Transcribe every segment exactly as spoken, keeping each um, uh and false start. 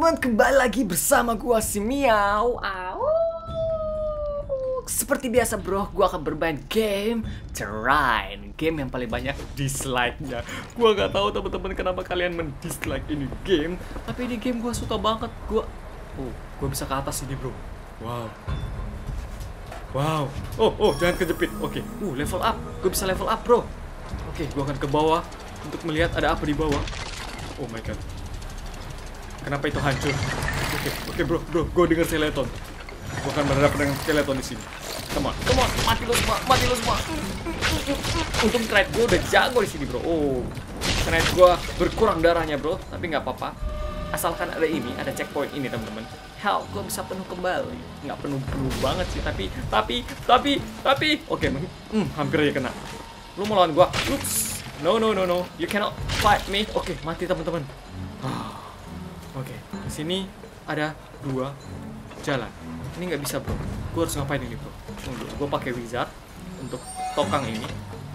teman-teman, kembali lagi bersama gua si Miau. Au. Seperti biasa bro, gua akan bermain game Terrain, game yang paling banyak dislike-nya. Gua gak tahu teman-teman kenapa kalian mendislike ini game, tapi ini game gua suka banget. Gua Oh, gua bisa ke atas ini bro. Wow. Wow. Oh, oh, jangan kejepit. Oke. Okay. Uh, level up. Gua bisa level up, bro. Oke, okay, gua akan ke bawah untuk melihat ada apa di bawah. Oh my god. Kenapa itu hancur? Oke, okay, oke okay, bro, bro, gue denger skeleton. Gue akan berhadapan dengan skeleton di sini. Come on, come on, mati lo semua, mati lo semua. Untung trade gue udah jago di sini bro. Oh, trade gue berkurang darahnya bro, tapi nggak apa-apa. Asalkan ada ini, ada checkpoint ini teman-teman. Hell, gue bisa penuh kembali. Nggak penuh-penuh banget sih, tapi, tapi, tapi, tapi. Oke, okay, hmm, hampir aja kena. Lu mau lawan gue? Oops. No, no, no, no. You cannot fight me. Oke, okay, mati teman-teman. Ah. Oke, okay, di sini ada dua jalan. Ini nggak bisa bro. Gue harus ngapain ini bro? Tunggu, gue pakai wizard untuk tokang ini.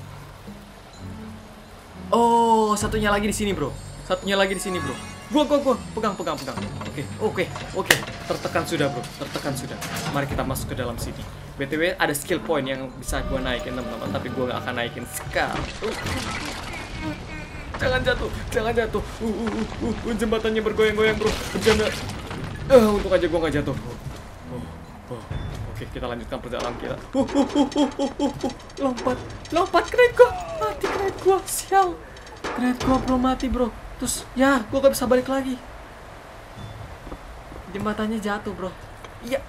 Oh, satunya lagi di sini bro. Satunya lagi di sini bro. Gua, gua, gua, pegang, pegang, pegang. Oke, okay, oke, okay, oke. Okay. Tertekan sudah bro, tertekan sudah. Mari kita masuk ke dalam sini. B T W ada skill point yang bisa gue naikin teman-teman, tapi gue nggak akan naikin sekarang. Uh. Jangan jatuh, jangan jatuh. Uh, uh, uh, uh, uh jembatannya bergoyang-goyang bro. Bercanda. Uh, untung aja gua nggak jatuh. Oh, oh, oh. Oke, kita lanjutkan perjalanan kita. Uh, uh, uh, uh, uh, uh, uh. Lompat, lompat, keren gua. Mati keren gua, sial. Keren gua belum mati bro. Terus, ya, gua gak bisa balik lagi. Jembatannya jatuh bro. Iya.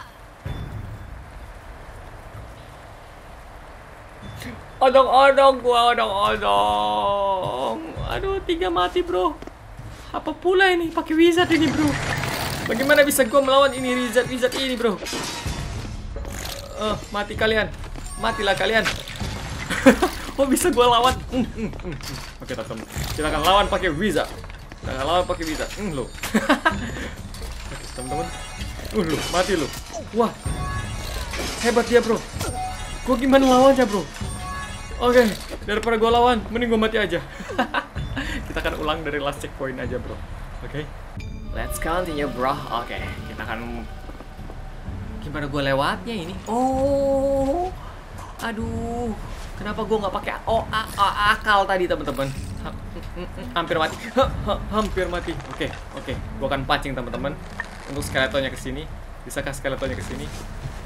Odong-odong gua, odong-odong. Aduh, tiga mati bro. Apa pula ini? Pakai wizard ini bro. Bagaimana bisa gua melawan ini wizard wizard ini bro? Uh, mati kalian. Matilah kalian. Oh bisa gua lawan. Mm, mm, mm. Oke teman-teman, kita akan lawan pakai wizard. Kita akan lawan pakai wizard. Mm, lo. Oke teman-teman. Uh lo, mati lo. Wah, hebat dia bro. Gua gimana lawannya bro? Oke, okay, daripada gue lawan, mending gue mati aja. Kita akan ulang dari last checkpoint aja bro. Oke, okay. Let's continue bro. Oke, okay, kita akan. Gimana gue lewatnya ini? Oh, aduh, kenapa gue nggak pakai oh, akal tadi teman-teman? Hampir mati, hampir mati. Oke, okay, oke, okay. Gue akan pancing teman-teman untuk skeletonnya ke sini. Bisakah skeletonnya ke sini?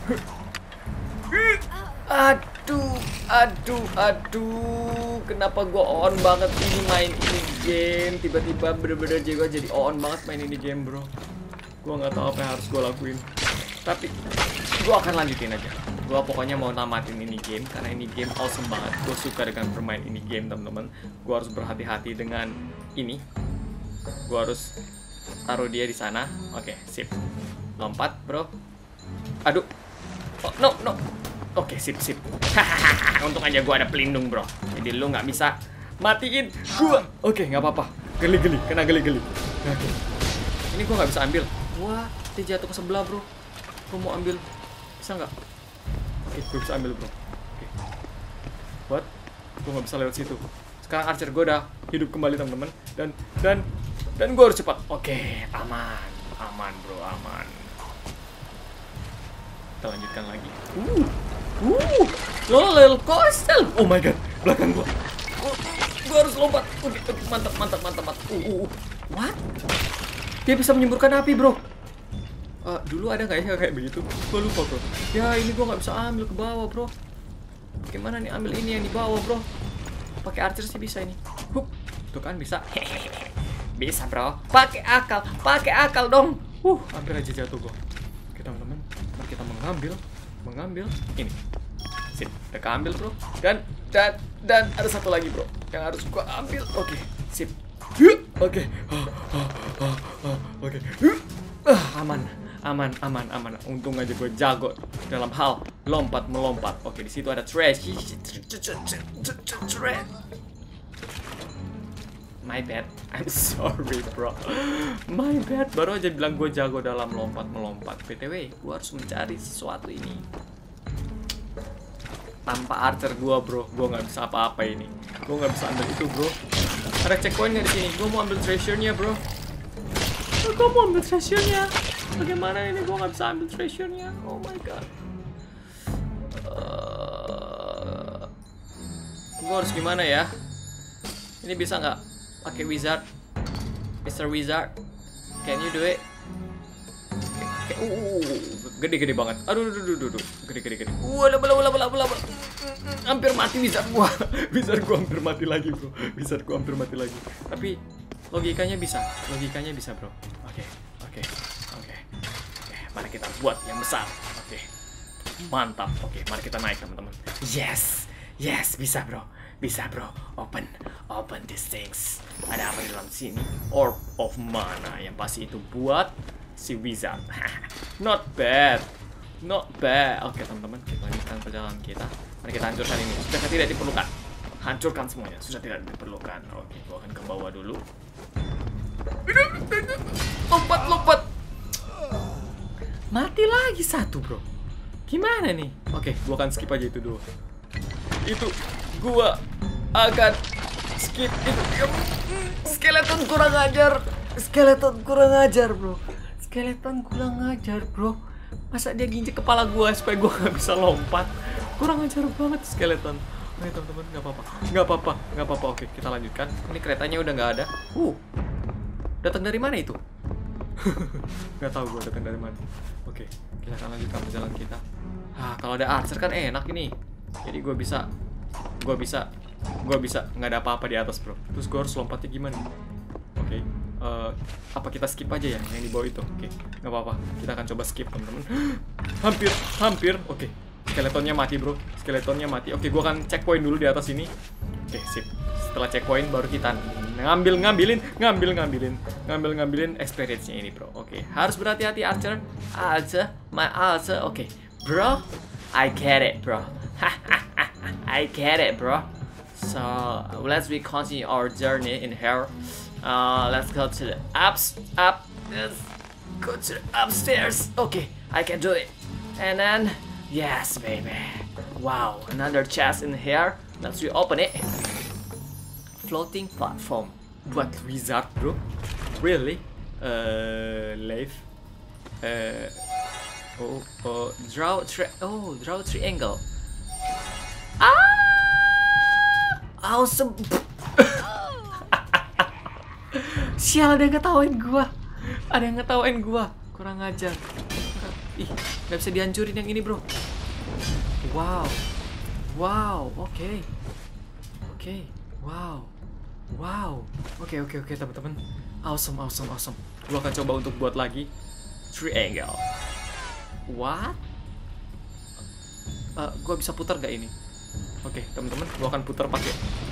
Aduh, aduh, aduh, kenapa gua on banget ini main ini game? Tiba-tiba bener-bener juga jadi on banget main ini game bro. Gua nggak tahu apa yang harus gua lakuin, tapi gua akan lanjutin aja. Gua pokoknya mau namatin ini game karena ini game awesome banget. Gua suka dengan bermain ini game teman-teman. Gua harus berhati-hati dengan ini. Gua harus taruh dia di sana. Oke, sip. Lompat bro. Aduh. Oh, no, no. Oke, okay, sip, sip. Hahaha, untung aja gua ada pelindung, bro. Jadi lu nggak bisa matiin gua. Oke, okay, nggak apa-apa. Geli-geli, kena geli-geli. Oke. Okay. Ini gua nggak bisa ambil. Wah, dia jatuh ke sebelah, bro. Gua mau ambil. Bisa nggak? Oke, okay, gua bisa ambil, bro. Oke. Okay. What? Gua nggak bisa lewat situ. Sekarang archer gua udah hidup kembali, teman-teman. Dan dan dan gua harus cepat. Oke, okay, aman. Aman, bro, aman. Kita lanjutkan lagi. Uh. Uh, roller coaster. Oh my god, belakang gua. Gua, gua harus lompat. Oke, okay, okay, mantap, mantap, mantap, mantap. Uh, uh, uh. What? Dia bisa menyemburkan api, bro. Uh, dulu ada nggak ya kayak begitu? Gua lupa, bro. Ya, ini gua nggak bisa ambil ke bawah, bro. Gimana nih ambil ini yang di bawah, bro? Pakai archer sih bisa ini. Hup. Tuh kan bisa. Bisa, bro. Pakai akal, pakai akal dong. Uh, hampir aja jatuh gua. Oke, teman-teman. Mari kita mengambil mengambil ini. Sip, udah keambil bro. Dan dan dan ada satu lagi bro yang harus gua ambil. Oke, okay, sip. Oke. Okay. Oke. Okay. Aman, aman, aman, aman. Untung aja gue jago dalam hal lompat melompat. Oke, okay, di situ ada trash. My bad, I'm sorry bro. My bad, baru aja bilang gue jago dalam lompat melompat. B T W, gue harus mencari sesuatu ini. Tanpa archer gue bro, gue nggak bisa apa-apa ini. Gue nggak bisa ambil itu bro. Ada checkpoint nggak di sini? Gue mau ambil treasure-nya bro. Oh, gue mau ambil treasure-nya. Bagaimana ini gue nggak bisa ambil treasure-nya? Oh my god. Uh, gue harus gimana ya? Ini bisa nggak pakai wizard, mister Wizard? Can you do it? Uh, gede-gede banget. Aduh, aduh, aduh, aduh, gede-gede, gede. Wah, laba, laba, laba, laba, laba. Hampir mati wizard gua. Wizard gua hampir mati lagi, bro. Wizard gua hampir mati lagi. Tapi logikanya bisa, logikanya bisa, bro. Oke, oke, oke, oke. Mari kita buat yang besar. Oke, mantap. Oke, mari kita naik, teman-teman. Yes, yes, bisa, bro. Bisa, bro. Open, open these things. Ada apa di dalam sini? Orb of mana? Yang pasti itu buat si wizard. Not bad, not bad. Oke, teman-teman, kita lanjutkan perjalanan kita. Mari kita hancurkan ini. Sudah tidak diperlukan. Hancurkan semuanya. Sudah tidak diperlukan. Oke, gua akan ke bawah dulu. Lompat, lompat. Mati lagi satu, bro. Gimana nih? Oke, gua akan skip aja itu dulu. Itu gua akan skip itu. Skeleton kurang ajar. Skeleton kurang ajar, bro. Skeleton kurang ajar, bro. Masa dia ginjek kepala gua supaya gua nggak bisa lompat? Kurang ajar banget skeleton. Oke, teman-teman, nggak apa-apa, nggak apa-apa, nggak apa-apa. Oke, kita lanjutkan. Ini keretanya udah nggak ada. Uh, datang dari mana itu? Nggak tahu gua datang dari mana. Oke, kita akan lanjutkan perjalanan kita. Ah, kalau ada archer kan enak ini. Jadi gue bisa, gue bisa, gue bisa nggak ada apa-apa di atas, bro. Terus gue harus lompatnya gimana? Oke, okay. uh, apa kita skip aja ya yang di bawah itu? Oke, okay. Nggak apa-apa. Kita akan coba skip, teman-teman. Hampir, hampir. Oke, okay. Skeletonnya mati, bro. Skeletonnya mati. Oke, okay, gue akan checkpoint dulu di atas ini. Oke, okay, sip. Setelah checkpoint baru kita ngambil, ngambilin, ngambil, ngambilin, ngambil, ngambilin experience-nya ini, bro. Oke, okay. Harus berhati-hati, archer. Archer, my archer. Oke, okay. Bro, I get it, bro. I get it, bro. So let's we continue our journey in here. Uh, let's go to the ups, up. Let's go to the upstairs. Okay, I can do it. And then, yes, baby. Wow, another chest in here. Let's reopen it. Floating platform. Buat wizard, bro. Really? Uh, live. Uh. Oh, oh, draw tri oh, draw triangle. Ah, awesome. Sial, ada yang ngetawain gua. Ada yang ngetawain gua. Kurang ajar. Ih, nggak bisa dihancurin yang ini, bro. Wow, wow, oke, okay. oke, okay. Wow, wow, oke, okay, oke, okay, oke, okay, teman-teman. Awesome, awesome, awesome. Gua akan coba untuk buat lagi triangle. What? Uh, gue bisa putar gak ini? Oke, okay, teman-teman, gue akan putar pakai.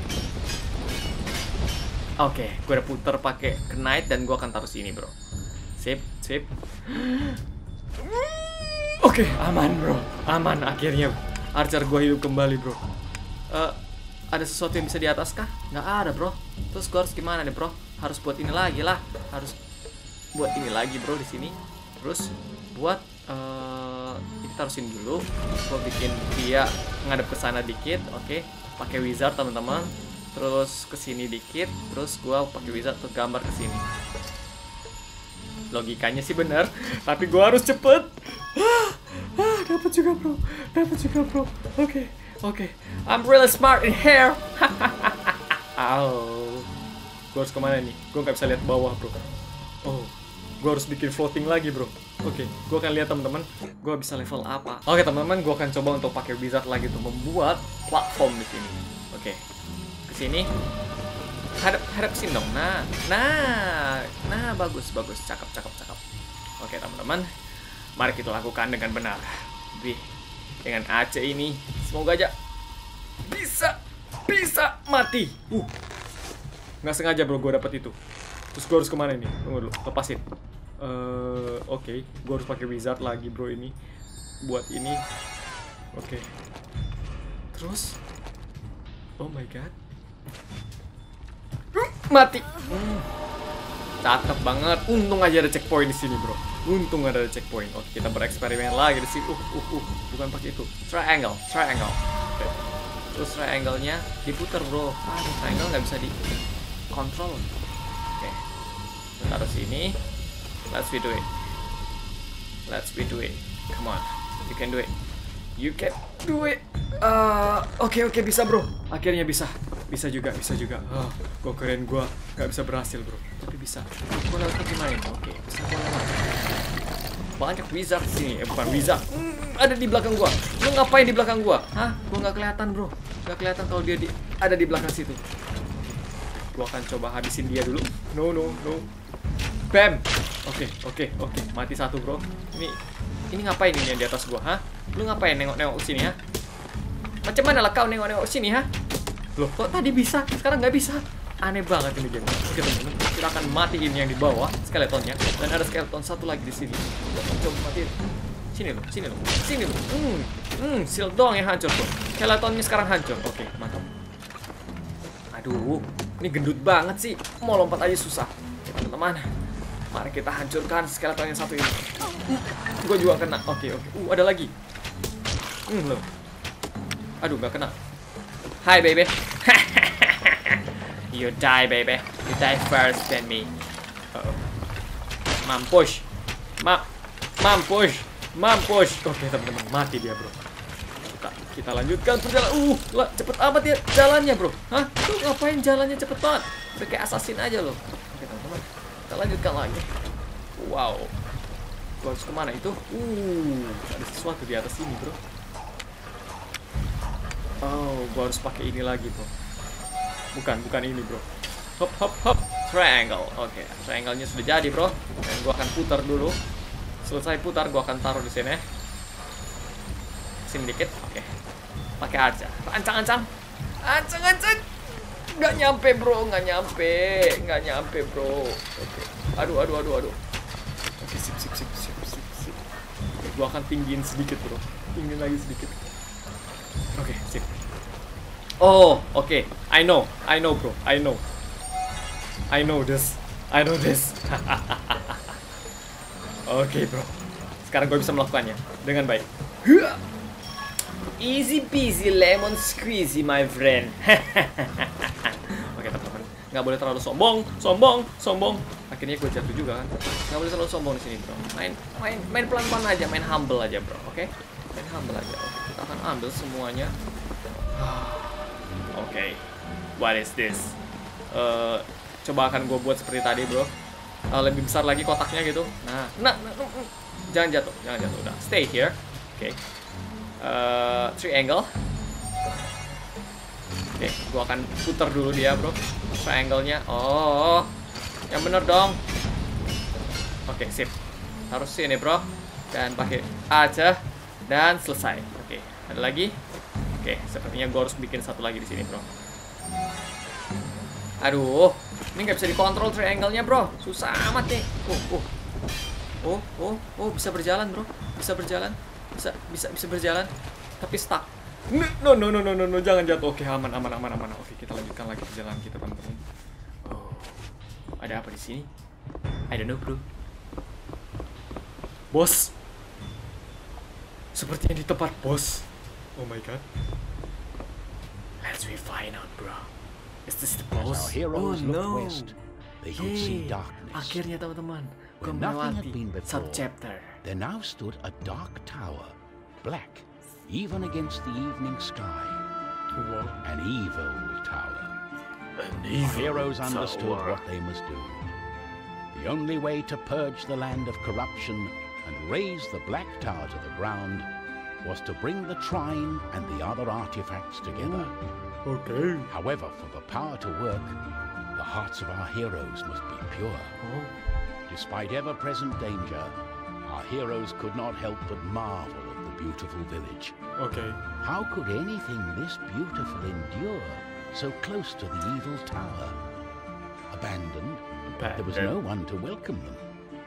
Oke, okay, gue udah putar pakai knight dan gue akan taruh sini, bro. Sip, sip. Oke, okay, aman, bro. Aman akhirnya. Archer gue hidup kembali, bro. Uh, ada sesuatu yang bisa di atas kah? Nggak ada, bro. Terus gue harus gimana nih, bro? Harus buat ini lagi lah. Harus buat ini lagi, bro, di sini. Terus buat uh, kita taruhin dulu. Gue bikin dia ngadep ke sana dikit, oke? Okay. Pakai wizard, teman-teman. Terus ke sini dikit, terus gue pakai wizard untuk gambar ke sini. Logikanya sih benar, tapi gue harus cepet. Ah, ah, dapat juga, bro. Dapat juga, bro. Oke, okay, oke. Okay. I'm really smart in here. Oh, gue harus kemana nih? Gue nggak bisa lihat bawah, bro. Oh, gue harus bikin floating lagi, bro. Oke, okay, gue akan lihat, teman-teman, gue bisa level apa. Oke, okay, teman-teman, gue akan coba untuk pakai wizard lagi untuk membuat platform di sini. Oke, okay. Ke sini, hadap hadap sini dong. Nah, nah, nah, bagus, bagus, cakep, cakep, cakep. Oke, okay, teman-teman, mari kita lakukan dengan benar. Wih, dengan Aceh ini, semoga aja bisa, bisa mati. Uh, nggak sengaja, bro, gue dapet itu. Terus gue harus kemana ini? Tunggu dulu, lepasin. Uh, Oke, okay. Gue harus pakai wizard lagi, bro, ini buat ini. Oke, okay. Terus, oh my god, mati. Hmm. Cakep banget. Untung aja ada checkpoint di sini, bro. Untung ada checkpoint. Oke, kita bereksperimen lagi di sini. Uh, uh, uh. Bukan pakai itu. Triangle, triangle. Okay. Terus triangle-nya diputar, bro. Ah, triangle nggak bisa dikontrol. Oke, okay. Kita taruh sini. Let's we do it. Let's we do it. Come on. You can do it. You can do it. Uh, Oke, okay, oke, okay, bisa bro. Akhirnya bisa. Bisa juga, bisa juga. Oh, gue keren, gue gak bisa berhasil bro. Tapi bisa. Gue lewat gimana? Oke, okay, bisa gue lewat. Banyak wizard sini. Eh, bukan wizard. Hmm, ada di belakang gue. Lu ngapain di belakang gue? Hah? Gue gak kelihatan bro. Gak kelihatan kalau dia di, ada di belakang situ. Gue akan coba habisin dia dulu. No, no, no. Bam. Oke, okay, oke, okay, oke. Okay. Mati satu bro. Ini, ini ngapain ini yang di atas gue? Hah? Lu ngapain nengok-nengok sini ya? Macam mana lah kau nengok-nengok sini ha? Loh, kok tadi bisa? Sekarang nggak bisa? Aneh banget ini game. Oke teman-teman, kita akan matiin yang di bawah skeletonnya. Dan ada skeleton satu lagi di sini. Coba matiin. Sini loh, sini loh, sini loh. Hmm, hmm, shield doang yang hancur tuh. Skeletonnya sekarang hancur. Oke, mantap. Aduh, ini gendut banget sih. Mau lompat aja susah. Teman-teman, mari kita hancurkan skeleton yang satu ini. Hmm, gue juga kena. Oke, oke. Uh, ada lagi. Hmm, loh. Aduh, gak kena. Hi, baby. You die, baby. You die first than me. Uh-oh. Mampus. Ma Mampus. Mampus. Oke, teman-teman. Mati dia, bro. Kita, kita lanjutkan perjalanan. Uh, lah, cepet amat ya jalannya, bro. Hah? Lu ngapain jalannya cepet banget? Udah kayak assassin aja loh. Oke, teman-teman. Kita lanjutkan lagi. Wow. Gua harus kemana itu? Uh, ada sesuatu di atas ini, bro. Oh, gua harus pakai ini lagi, bro. Bukan, bukan ini, bro. Hop, hop, hop. Triangle. Oke, okay. Triangle-nya sudah jadi, bro. Dan gua akan putar dulu. Selesai putar, gua akan taruh di sini. Sini dikit. Oke. Okay. Pakai aja. Ancang-ancang. Ancang-ancang. Nggak nyampe, bro. Nggak nyampe. Nggak nyampe, bro. Oke. Okay. Aduh, aduh, aduh, aduh. Oke, okay, sip, sip, sip, sip, sip, sip. Okay, gua akan tinggiin sedikit, bro. Tinggiin lagi sedikit. Oke, okay, sip. Oh, oke. Okay. I know. I know, bro. I know. I know this. I know this. Oke, okay, bro. Sekarang gue bisa melakukannya dengan baik. Easy peasy lemon squeezy, my friend. Oke, okay, teman-teman. Nggak boleh terlalu sombong, sombong, sombong. Akhirnya gue jatuh juga kan. Nggak boleh terlalu sombong di sini, bro. Main, main, main pelan-pelan aja, main humble aja, bro. Oke? Okay? Main humble aja. Oke, okay, kita akan ambil semuanya. Oke, okay. What is this? Uh, coba akan gue buat seperti tadi, bro. Uh, lebih besar lagi kotaknya gitu. Nah, nah, nah, nah, nah. Jangan jatuh, jangan jatuh. Udah, stay here. Oke. Okay. Uh, triangle. Oke, okay, gue akan putar dulu dia, bro. Triangle-nya. Oh, yang bener dong. Oke, okay, sip. Harus sini, bro. Dan pakai aja. Dan selesai. Oke, okay. Ada lagi. Oke, okay, sepertinya gue harus bikin satu lagi di sini, bro. Aduh, ini nggak bisa dikontrol triangle-nya, bro. Susah amat nih. Oh, oh, oh, oh, oh, bisa berjalan, bro. Bisa berjalan, bisa, bisa, bisa berjalan. Tapi stuck. No, no, no, no, no, no, jangan jatuh. Oke, aman, aman, aman, aman. Oke, kita lanjutkan lagi perjalanan kita, teman-teman. Oh, ada apa di sini? I don't know, bro. Bos. Sepertinya di tempat bos. Oh my god. Let's we find out, bro. Is this the boss? Oh no. West, they could see darkness. Akhirnya teman-teman, gue Where nothing had melewati been before, sub-chapter. there now stood a dark tower, black, even against the evening sky. Wow. An evil tower. An Our evil heroes tower. understood what they must do. The only way to purge the land of corruption and raise the black tower to the ground was to bring the Trine and the other artifacts together. Okay. However, for the power to work, the hearts of our heroes must be pure. Oh. Despite ever-present danger, our heroes could not help but marvel at the beautiful village. Okay. How could anything this beautiful endure so close to the evil tower? Abandoned, there was no one to welcome them.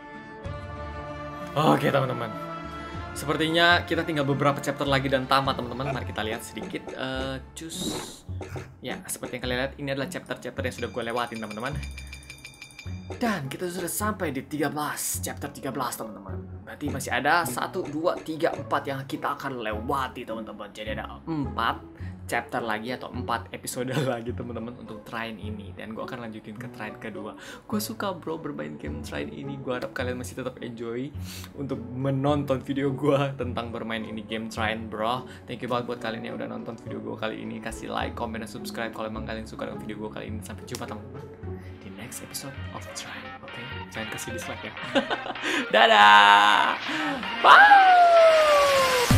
Oke, teman-teman. Sepertinya kita tinggal beberapa chapter lagi dan tamat, teman-teman. Mari kita lihat sedikit. Uh, cus. Ya, seperti yang kalian lihat, ini adalah chapter-chapter yang sudah gue lewatin, teman-teman. Dan kita sudah sampai di tiga belas, chapter tiga belas, teman-teman. Berarti masih ada satu, dua, tiga, empat yang kita akan lewati, teman-teman. Jadi ada empat, chapter lagi atau empat episode lagi teman-teman untuk Trine ini, dan gue akan lanjutin ke Trine kedua. Gue suka bro bermain game Trine ini. Gue harap kalian masih tetap enjoy untuk menonton video gue tentang bermain ini game Trine bro. Thank you banget buat kalian yang udah nonton video gue kali ini. Kasih like, comment, dan subscribe kalau emang kalian suka dengan video gue kali ini. Sampai jumpa teman-teman di next episode of Trine. Oke, okay? Jangan kasih dislike ya. Dadah. Bye.